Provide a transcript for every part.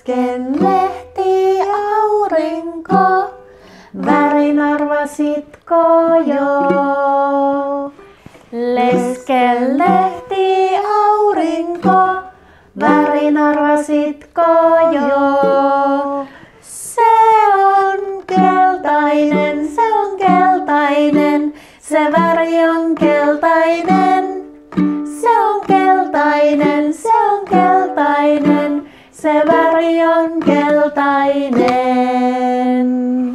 Lesken lehti aurinko, värin arvasitko jo? Lesken lehti aurinko, värin arvasitko jo? Se on keltainen, se on keltainen, se väri on keltainen. Se on keltainen, se on keltainen, se väri on keltainen.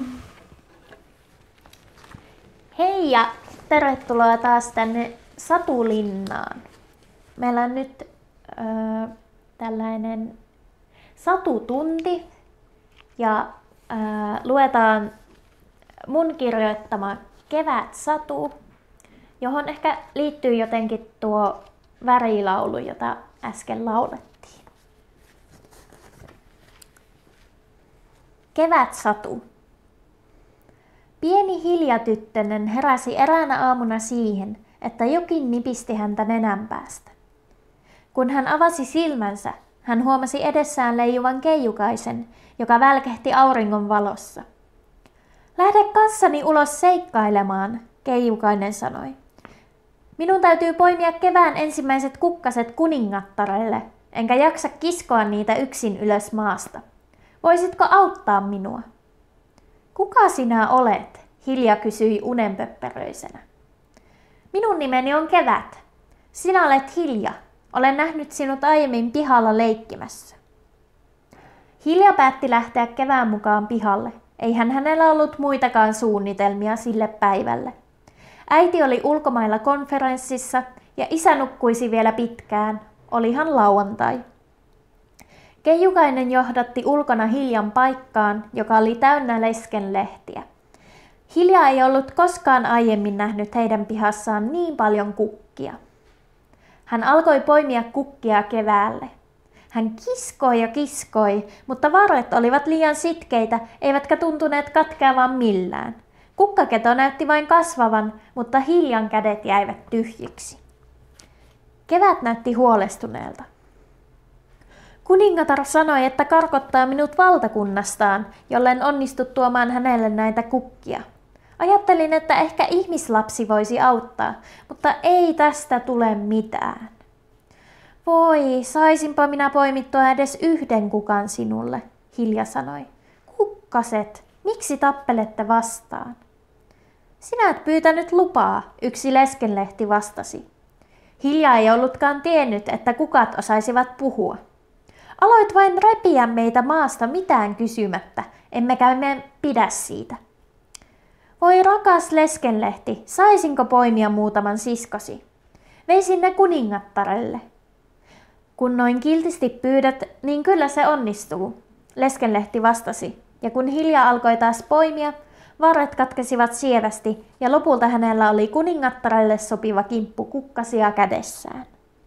Hei ja tervetuloa taas tänne Satulinnaan. Meillä on nyt tällainen satutunti ja luetaan mun kirjoittama kevätsatu, johon ehkä liittyy jotenkin tuo värilaulu, jota äsken laulettiin. Kevätsatu. Pieni Hilja-tyttönen heräsi eräänä aamuna siihen, että jokin nipisti häntä nenänpäästä. Kun hän avasi silmänsä, hän huomasi edessään leijuvan Keijukaisen, joka välkehti auringon valossa. Lähde kanssani ulos seikkailemaan, Keijukainen sanoi. Minun täytyy poimia kevään ensimmäiset kukkaset kuningattarelle, enkä jaksa kiskoa niitä yksin ylös maasta. Voisitko auttaa minua? Kuka sinä olet? Hilja kysyi unenpöppäröisenä. Minun nimeni on Kevät. Sinä olet Hilja. Olen nähnyt sinut aiemmin pihalla leikkimässä. Hilja päätti lähteä kevään mukaan pihalle. Eihän hänellä ollut muitakaan suunnitelmia sille päivälle. Äiti oli ulkomailla konferenssissa ja isä nukkuisi vielä pitkään. Olihan lauantai. Keijukainen johdatti ulkona Hiljan paikkaan, joka oli täynnä leskenlehtiä. Hilja ei ollut koskaan aiemmin nähnyt heidän pihassaan niin paljon kukkia. Hän alkoi poimia kukkia keväälle. Hän kiskoi ja kiskoi, mutta varret olivat liian sitkeitä, eivätkä tuntuneet katkeavan millään. Kukkaketo näytti vain kasvavan, mutta Hiljan kädet jäivät tyhjiksi. Kevät näytti huolestuneelta. Kuningatar sanoi, että karkottaa minut valtakunnastaan, jollen onnistu tuomaan hänelle näitä kukkia. Ajattelin, että ehkä ihmislapsi voisi auttaa, mutta ei tästä tule mitään. Voi, saisinpa minä poimittua edes yhden kukan sinulle, Hilja sanoi. Kukkaset, miksi tappelette vastaan? Sinä et pyytänyt lupaa, yksi leskenlehti vastasi. Hilja ei ollutkaan tiennyt, että kukat osaisivat puhua. Aloit vain repiä meitä maasta mitään kysymättä, emmekä me pidä siitä. Voi rakas leskenlehti, saisinko poimia muutaman siskosi? Veisin ne kuningattarelle. Kun noin kiltisti pyydät, niin kyllä se onnistuu, leskenlehti vastasi, ja kun Hilja alkoi taas poimia, varret katkesivat sievästi ja lopulta hänellä oli kuningattarelle sopiva kimppu kukkasia kädessään.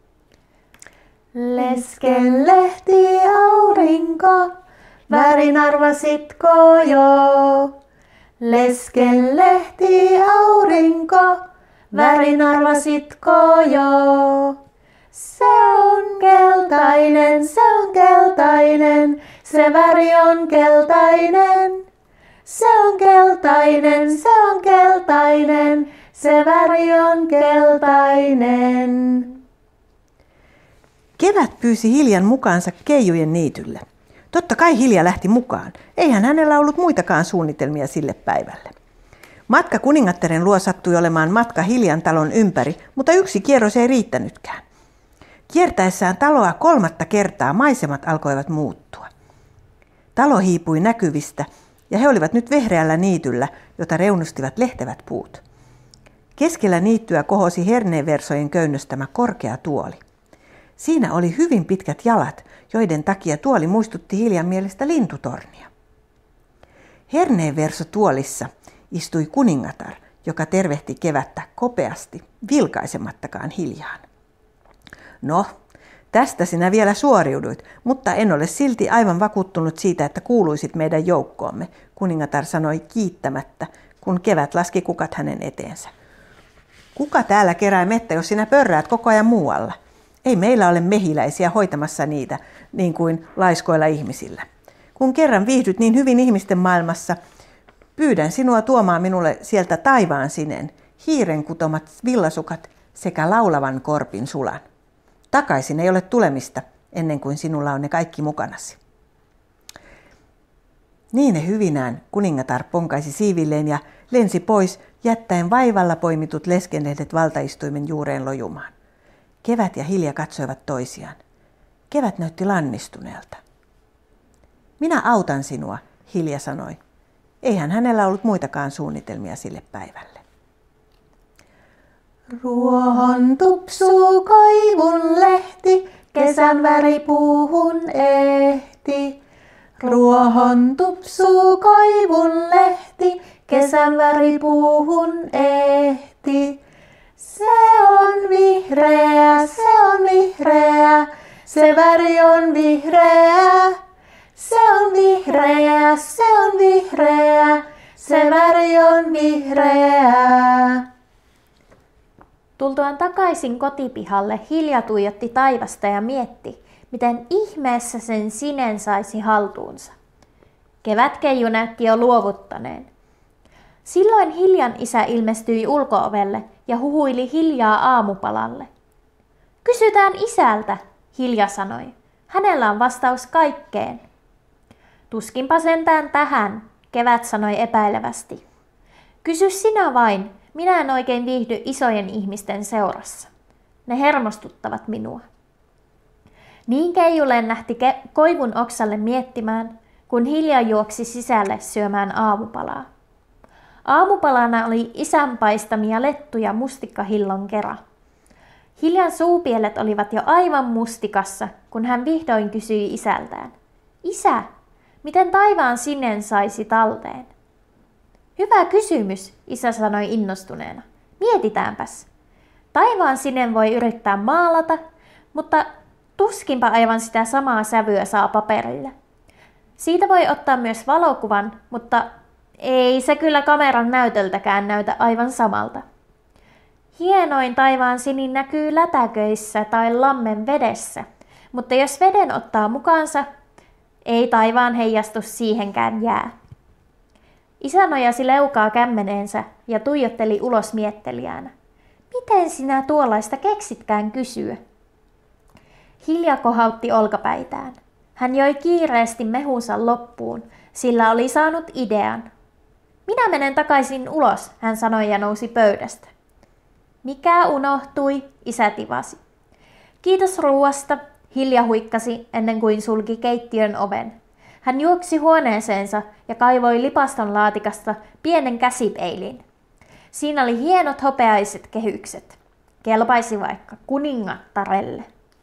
Lesken lehti aurinko, värin arvasitko jo? Lesken lehti aurinko, värin arvasitko jo? Se on keltainen, se on keltainen, se väri on keltainen. Se on keltainen, se on keltainen, se väri on keltainen. Kevät pyysi Hiljan mukaansa Keijujen niitylle. Totta kai Hilja lähti mukaan. Eihän hänellä ollut muitakaan suunnitelmia sille päivälle. Matka kuningattaren luo sattui olemaan matka Hiljan talon ympäri, mutta yksi kierros ei riittänytkään. Kiertäessään taloa 3. kertaa maisemat alkoivat muuttua. Talo hiipui näkyvistä ja he olivat nyt vehreällä niityllä, jota reunustivat lehtevät puut. Keskellä niittyä kohosi herneenversojen köynnöstämä korkea tuoli. Siinä oli hyvin pitkät jalat, joiden takia tuoli muistutti Hiljan mielestä lintutornia. Herneenversotuolissa istui kuningatar, joka tervehti kevättä kopeasti, vilkaisemattakaan Hiljaan. No, tästä sinä vielä suoriuduit, mutta en ole silti aivan vakuuttunut siitä, että kuuluisit meidän joukkoomme, kuningatar sanoi kiittämättä, kun Kevät laski kukat hänen eteensä. Kuka täällä kerää mettä, jos sinä pörräät koko ajan muualla? Ei meillä ole mehiläisiä hoitamassa niitä, niin kuin laiskoilla ihmisillä. kun kerran viihdyt niin hyvin ihmisten maailmassa, pyydän sinua tuomaan minulle sieltä taivaan sinen, hiiren kutomat villasukat sekä laulavan korpin sulan. Takaisin ei ole tulemista, ennen kuin sinulla on ne kaikki mukanasi. Niin ne hyvinään kuningatar ponkaisi siivilleen ja lensi pois, jättäen vaivalla poimitut leskenlehdet valtaistuimen juureen lojumaan. Kevät ja Hilja katsoivat toisiaan. Kevät näytti lannistuneelta. Minä autan sinua, Hilja sanoi. Eihän hänellä ollut muitakaan suunnitelmia sille päivälle. Ruohon tupsuu koivun lehti, kesän väri puuhun ehti. Ruohon tupsuu koivun lehti, kesän väri puuhun ehti. Se on vihreä, se on vihreä, se väri on vihreä. Se on vihreä, se on vihreä, se väri on vihreä. Tultuaan takaisin kotipihalle Hilja tuijotti taivasta ja mietti, miten ihmeessä sen sinen saisi haltuunsa. Kevätkeiju näytti jo luovuttaneen. Silloin Hiljan isä ilmestyi ulko-ovelle ja huhuili Hiljaa aamupalalle. Kysytään isältä, Hilja sanoi. Hänellä on vastaus kaikkeen. Tuskinpa sentään tähän, Kevät sanoi epäilevästi. Kysy sinä vain, minä en oikein viihdy isojen ihmisten seurassa. Ne hermostuttavat minua. Niin Keiju lennähti koivun oksalle miettimään, kun Hilja juoksi sisälle syömään aamupalaa. Aamupalana oli isän paistamia lettuja mustikkahillon kera. Hiljan suupielet olivat jo aivan mustikassa, kun hän vihdoin kysyi isältään. Isä, miten taivaan sinen saisi talteen? Hyvä kysymys, isä sanoi innostuneena. Mietitäänpäs. Taivaan sinen voi yrittää maalata, mutta tuskinpa aivan sitä samaa sävyä saa paperille. Siitä voi ottaa myös valokuvan, mutta ei se kyllä kameran näytöltäkään näytä aivan samalta. Hienoin taivaan sinin näkyy lätäköissä tai lammen vedessä, mutta jos veden ottaa mukaansa, ei taivaan heijastus siihenkään jää. Isä nojasi leukaa kämmeneensä ja tuijotteli ulos miettelijänä. Miten sinä tuollaista keksitkään kysyä? Hilja kohautti olkapäitään. Hän joi kiireesti mehunsa loppuun, sillä oli saanut idean. Minä menen takaisin ulos, hän sanoi ja nousi pöydästä. Mikä unohtui, isä tivasi. Kiitos ruuasta, Hilja huikkasi ennen kuin sulki keittiön oven. Hän juoksi huoneeseensa ja kaivoi lipaston laatikasta pienen käsipeilin. Siinä oli hienot hopeaiset kehykset. Kelpaisi vaikka kuningattarelle.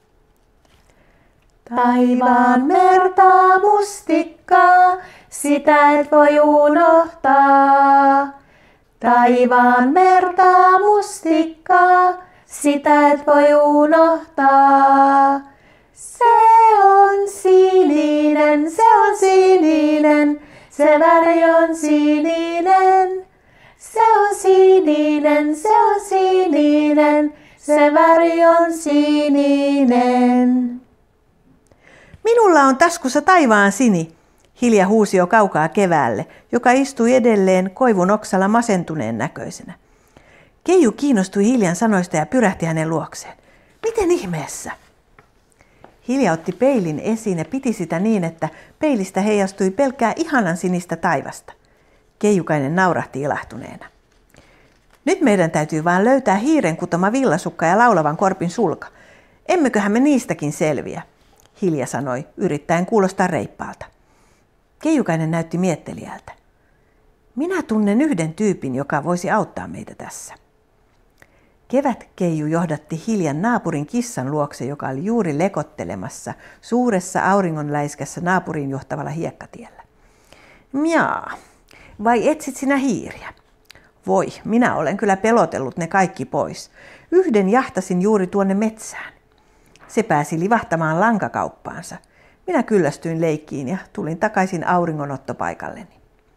Taivaan merta mustikkaa, sitä et voi unohtaa. Taivaan merta mustikkaa, sitä et voi unohtaa. Se on sininen, se on sininen, se väri on sininen. Se on sininen, se on sininen, se väri on sininen. Minulla on taskussa taivaan sini, Hilja huusi jo kaukaa keväälle, joka istui edelleen koivun oksalla masentuneen näköisenä. Keiju kiinnostui Hiljan sanoista ja pyrähti hänen luokseen. Miten ihmeessä? Hilja otti peilin esiin ja piti sitä niin, että peilistä heijastui pelkkää ihanan sinistä taivasta. Keijukainen naurahti ilahtuneena. Nyt meidän täytyy vaan löytää hiiren kutoma villasukka ja laulavan korpin sulka. Emmeköhän me niistäkin selviä, Hilja sanoi, yrittäen kuulostaa reippaalta. Keijukainen näytti miettelijältä. Minä tunnen yhden tyypin, joka voisi auttaa meitä tässä. Kevätkeiju johdatti Hiljan naapurin kissan luokse, joka oli juuri lekottelemassa suuressa auringonläiskässä naapuriin johtavalla hiekkatiellä. Mjaa, vai etsit sinä hiiriä? Voi, minä olen kyllä pelotellut ne kaikki pois. Yhden jahtasin juuri tuonne metsään. Se pääsi livahtamaan lankakauppaansa. Minä kyllästyin leikkiin ja tulin takaisin auringonottopaikalleni.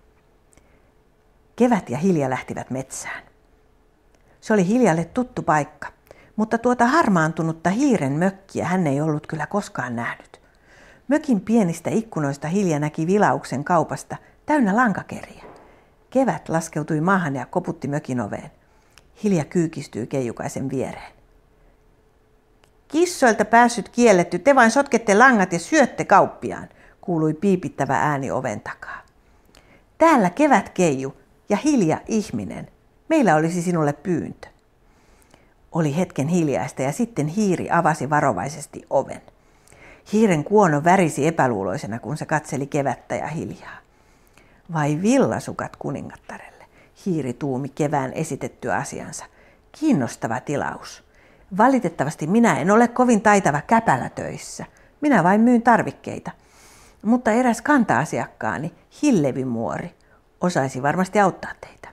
Kevät ja Hilja lähtivät metsään. Se oli Hiljalle tuttu paikka, mutta tuota harmaantunutta hiiren mökkiä hän ei ollut kyllä koskaan nähnyt. Mökin pienistä ikkunoista Hilja näki vilauksen kaupasta täynnä lankakeriä. Kevät laskeutui maahan ja koputti mökin oveen. Hilja kyykistyi Keijukaisen viereen. Kissoilta päässyt kielletty, te vain sotkette langat ja syötte kauppiaan, kuului piipittävä ääni oven takaa. Täällä Kevät Keiju ja Hilja ihminen. Meillä olisi sinulle pyyntö. Oli hetken hiljaista ja sitten hiiri avasi varovaisesti oven. Hiiren kuono värisi epäluuloisena, kun se katseli Kevättä ja Hiljaa. Vai villasukat kuningattarelle, hiiri tuumi Kevään esitetty asiansa. Kiinnostava tilaus. Valitettavasti minä en ole kovin taitava käpälätöissä. Minä vain myyn tarvikkeita. Mutta eräs kanta-asiakkaani, Hillevimuori, osaisi varmasti auttaa teitä.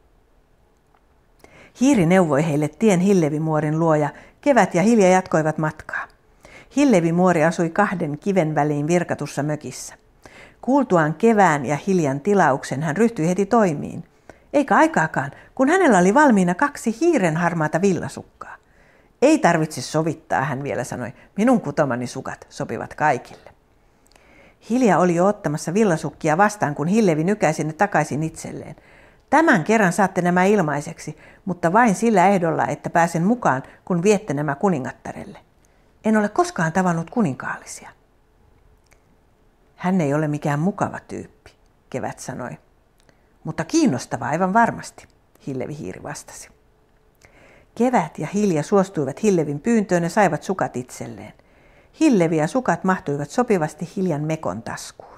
Hiiri neuvoi heille tien Hillevimuorin luo ja Kevät ja Hilja jatkoivat matkaa. Hillevimuori asui 2 kiven väliin virkatussa mökissä. Kuultuaan Kevään ja Hiljan tilauksen hän ryhtyi heti toimiin. Eikä aikaakaan, kun hänellä oli valmiina 2 hiiren harmaata villasukkaa. Ei tarvitse sovittaa, hän vielä sanoi. Minun kutomani sukat sopivat kaikille. Hilja oli jo ottamassa villasukkia vastaan, kun Hillevi nykäisi ne takaisin itselleen. Tämän kerran saatte nämä ilmaiseksi, mutta vain sillä ehdolla, että pääsen mukaan, kun viette nämä kuningattarelle. En ole koskaan tavannut kuninkaallisia. Hän ei ole mikään mukava tyyppi, Kevät sanoi. Mutta kiinnostava aivan varmasti, Hillevi hiiri vastasi. Kevät ja Hilja suostuivat Hillevin pyyntöön ja saivat sukat itselleen. Hillevi ja sukat mahtuivat sopivasti Hiljan mekon taskuun.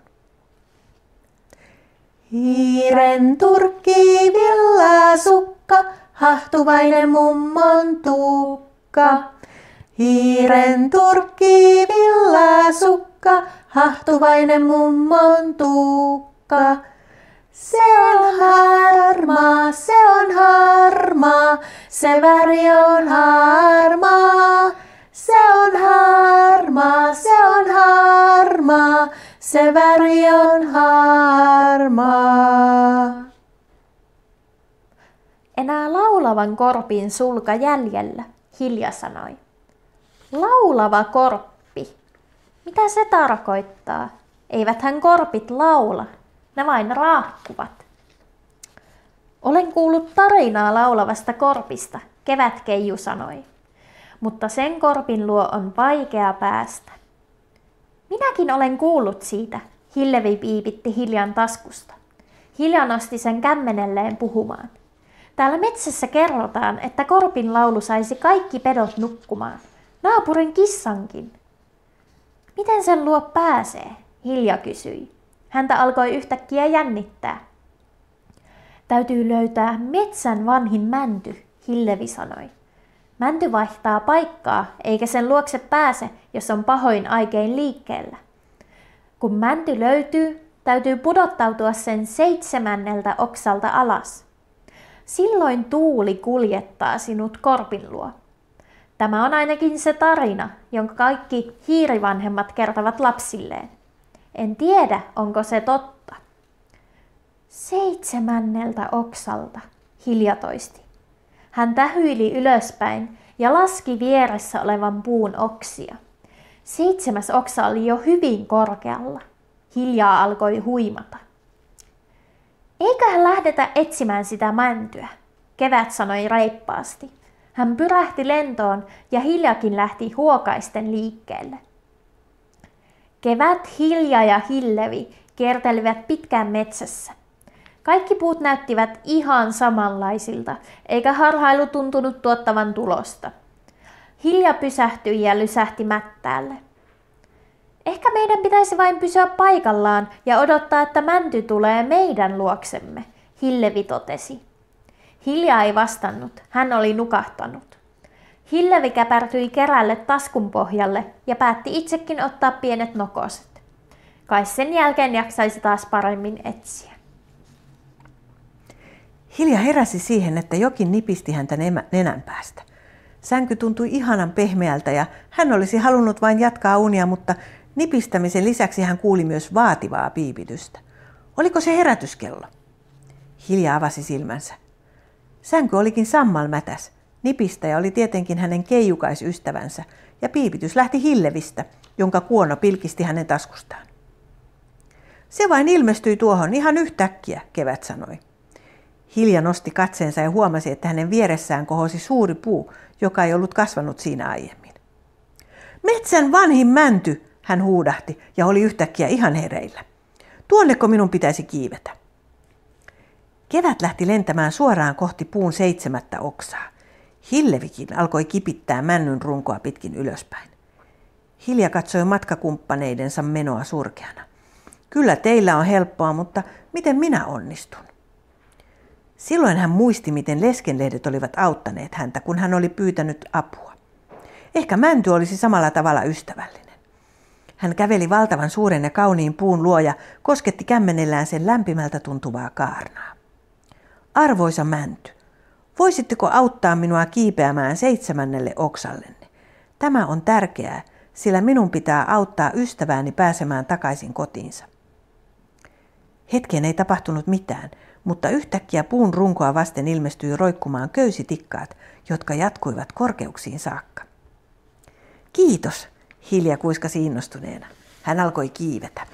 Hiiren turkki villasukka, hahtuvainen mummon tukka. Hiiren turkki villasukka, hahtuvainen mummon tukka. Se on harmaa, se on harmaa, se väri on harmaa. Se on harmaa, se on harmaa, se väri on harmaa. Enää laulavan korpin sulka jäljellä, Hilja sanoi. Laulava korppi. Mitä se tarkoittaa? Eiväthän korpit laula, ne vain raahkuvat. Olen kuullut tarinaa laulavasta korpista, Kevätkeiju sanoi. Mutta sen korpin luo on vaikea päästä. Minäkin olen kuullut siitä, Hillevi piipitti Hiljan taskusta. Hilja nosti sen kämmenelleen puhumaan. Täällä metsässä kerrotaan, että korpin laulu saisi kaikki pedot nukkumaan, naapurin kissankin. Miten sen luo pääsee? Hilja kysyi. Häntä alkoi yhtäkkiä jännittää. Täytyy löytää metsän vanhin mänty, Hillevi sanoi. Mänty vaihtaa paikkaa, eikä sen luokse pääse, jos on pahoin aikein liikkeellä. Kun mänty löytyy, täytyy pudottautua sen 7. oksalta alas. Silloin tuuli kuljettaa sinut korpin luo. Tämä on ainakin se tarina, jonka kaikki hiirivanhemmat kertovat lapsilleen. En tiedä, onko se totta. 7. oksalta, Hilja toisti. Hän tähyili ylöspäin ja laski vieressä olevan puun oksia. 7. oksa oli jo hyvin korkealla. Hiljaa alkoi huimata. Eiköhän lähdetä etsimään sitä mäntyä, Kevät sanoi reippaasti. Hän pyrähti lentoon ja Hiljakin lähti huokaisten liikkeelle. Kevät, Hilja ja Hillevi kiertelivät pitkään metsässä. Kaikki puut näyttivät ihan samanlaisilta, eikä harhailu tuntunut tuottavan tulosta. Hilja pysähtyi ja lysähti mättäälle. Ehkä meidän pitäisi vain pysyä paikallaan ja odottaa, että mänty tulee meidän luoksemme, Hillevi totesi. Hilja ei vastannut, hän oli nukahtanut. Hillevi käpärtyi kerälle taskun pohjalle ja päätti itsekin ottaa pienet nokoset. Kai sen jälkeen jaksaisi taas paremmin etsiä. Hilja heräsi siihen, että jokin nipisti häntä nenän päästä. Sänky tuntui ihanan pehmeältä ja hän olisi halunnut vain jatkaa unia, mutta nipistämisen lisäksi hän kuuli myös vaativaa piipitystä. Oliko se herätyskello? Hilja avasi silmänsä. Sänky olikin sammalmätäs, Nipistäjä oli tietenkin hänen keijukaisystävänsä ja piipitys lähti Hillevistä, jonka kuono pilkisti hänen taskustaan. Se vain ilmestyi tuohon ihan yhtäkkiä, Kevät sanoi. Hilja nosti katseensa ja huomasi, että hänen vieressään kohosi suuri puu, joka ei ollut kasvanut siinä aiemmin. Metsän vanhin mänty, hän huudahti ja oli yhtäkkiä ihan hereillä. Tuonneko minun pitäisi kiivetä? Kevät lähti lentämään suoraan kohti puun 7. oksaa. Hillevikin alkoi kipittää männyn runkoa pitkin ylöspäin. Hilja katsoi matkakumppaneidensa menoa surkeana. Kyllä teillä on helppoa, mutta miten minä onnistun? Silloin hän muisti, miten leskenlehdet olivat auttaneet häntä, kun hän oli pyytänyt apua. Ehkä mänty olisi samalla tavalla ystävällinen. Hän käveli valtavan suuren ja kauniin puun luo ja kosketti kämmenellään sen lämpimältä tuntuvaa kaarnaa. Arvoisa mänty, voisitteko auttaa minua kiipeämään 7. oksallenne? Tämä on tärkeää, sillä minun pitää auttaa ystävääni pääsemään takaisin kotiinsa. Hetken ei tapahtunut mitään, mutta yhtäkkiä puun runkoa vasten ilmestyi roikkumaan köysitikkaat, jotka jatkuivat korkeuksiin saakka. Kiitos, Hilja kuiskasi innostuneena. Hän alkoi kiivetä.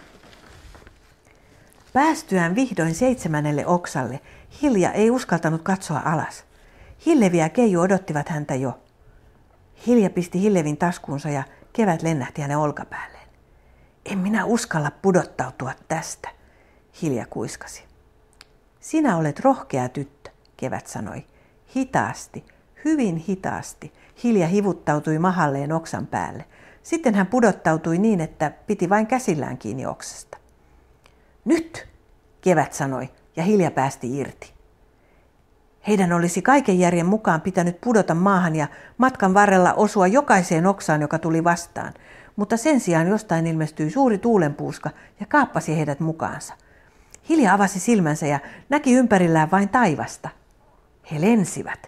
Päästyään vihdoin 7. oksalle, Hilja ei uskaltanut katsoa alas. Hillevi ja Keiju odottivat häntä jo. Hilja pisti Hillevin taskuunsa ja Kevät lennähti hänen olkapäälleen. En minä uskalla pudottautua tästä, Hilja kuiskasi. Sinä olet rohkea tyttö, Kevät sanoi. Hitaasti, hyvin hitaasti, Hilja hivuttautui mahalleen oksan päälle. Sitten hän pudottautui niin, että piti vain käsillään kiinni oksasta. Nyt, Kevät sanoi, ja Hilja päästi irti. Heidän olisi kaiken järjen mukaan pitänyt pudota maahan ja matkan varrella osua jokaiseen oksaan, joka tuli vastaan, mutta sen sijaan jostain ilmestyi suuri tuulenpuuska ja kaappasi heidät mukaansa. Hilja avasi silmänsä ja näki ympärillään vain taivasta. He lensivät.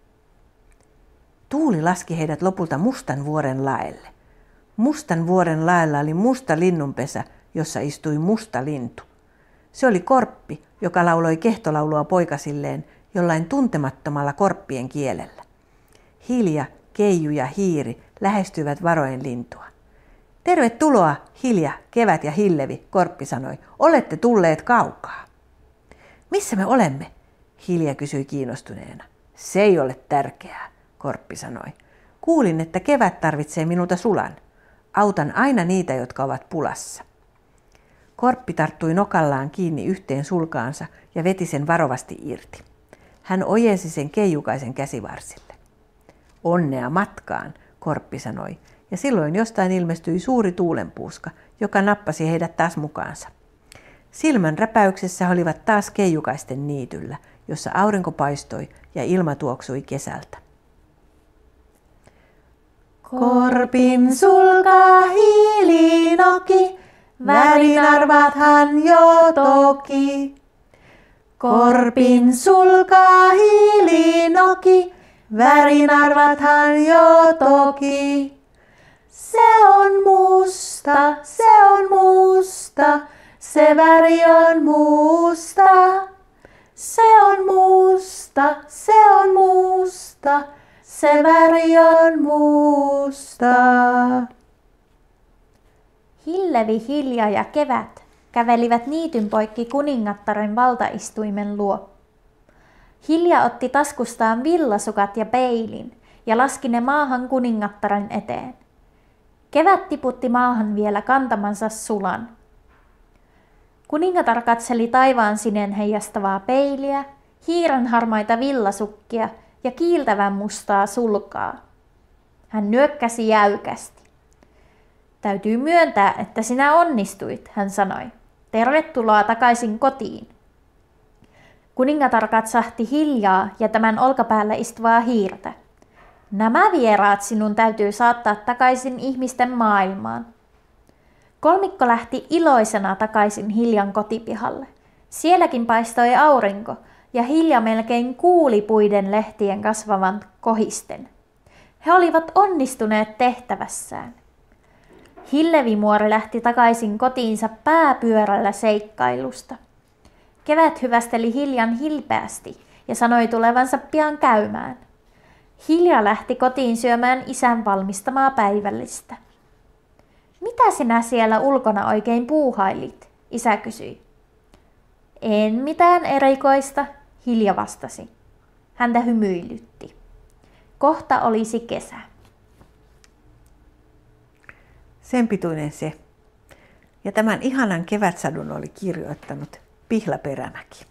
Tuuli laski heidät lopulta Mustan vuoren laelle. Mustan vuoren laella oli musta linnunpesä, jossa istui musta lintu. Se oli korppi, joka lauloi kehtolaulua poikasilleen jollain tuntemattomalla korppien kielellä. Hilja, Keiju ja Hiiri lähestyivät varoen lintua. Tervetuloa, Hilja, Kevät ja Hillevi, korppi sanoi. Olette tulleet kaukaa. Missä me olemme? Hilja kysyi kiinnostuneena. Se ei ole tärkeää, korppi sanoi. Kuulin, että Kevät tarvitsee minulta sulan. Autan aina niitä, jotka ovat pulassa. Korppi tarttui nokallaan kiinni yhteen sulkaansa ja veti sen varovasti irti. Hän ojensi sen Keijukaisen käsivarsille. Onnea matkaan, korppi sanoi, ja silloin jostain ilmestyi suuri tuulenpuuska, joka nappasi heidät taas mukaansa. Silmän räpäyksessä he olivat taas Keijukaisten niityllä, jossa aurinko paistoi ja ilma tuoksui kesältä. Korpin sulka hiilinoki, värin arvathan jo toki. Korpin sulka hiilinoki, värin arvathan jo toki. Se on musta, se on musta, se väri on musta. Se on musta, se on musta, se väri on musta. Hillevi, Hilja ja Kevät kävelivät niityn poikki kuningattaren valtaistuimen luo. Hilja otti taskustaan villasukat ja peilin ja laski ne maahan kuningattaren eteen. Kevät tiputti maahan vielä kantamansa sulan. Kuningatar katseli taivaan sinen heijastavaa peiliä, hiiren harmaita villasukkia ja kiiltävän mustaa sulkaa. Hän nyökkäsi jäykästi. Täytyy myöntää, että sinä onnistuit, hän sanoi. Tervetuloa takaisin kotiin. Kuningatar katsahti Hiljaa ja tämän olkapäällä istuvaa hiirtä. Nämä vieraat sinun täytyy saattaa takaisin ihmisten maailmaan. Kolmikko lähti iloisena takaisin Hiljan kotipihalle. Sielläkin paistoi aurinko ja Hilja melkein kuuli puiden lehtien kasvavan kohisten. He olivat onnistuneet tehtävässään. Hillevimuori lähti takaisin kotiinsa pääpyörällä seikkailusta. Kevät hyvästeli Hiljan hilpeästi ja sanoi tulevansa pian käymään. Hilja lähti kotiin syömään isän valmistamaa päivällistä. Mitä sinä siellä ulkona oikein puuhailit? Isä kysyi. En mitään erikoista, Hilja vastasi. Häntä hymyilytti. Kohta olisi kesä. Sen pituinen se. Ja tämän ihanan kevätsadun oli kirjoittanut Pihla Perämäki.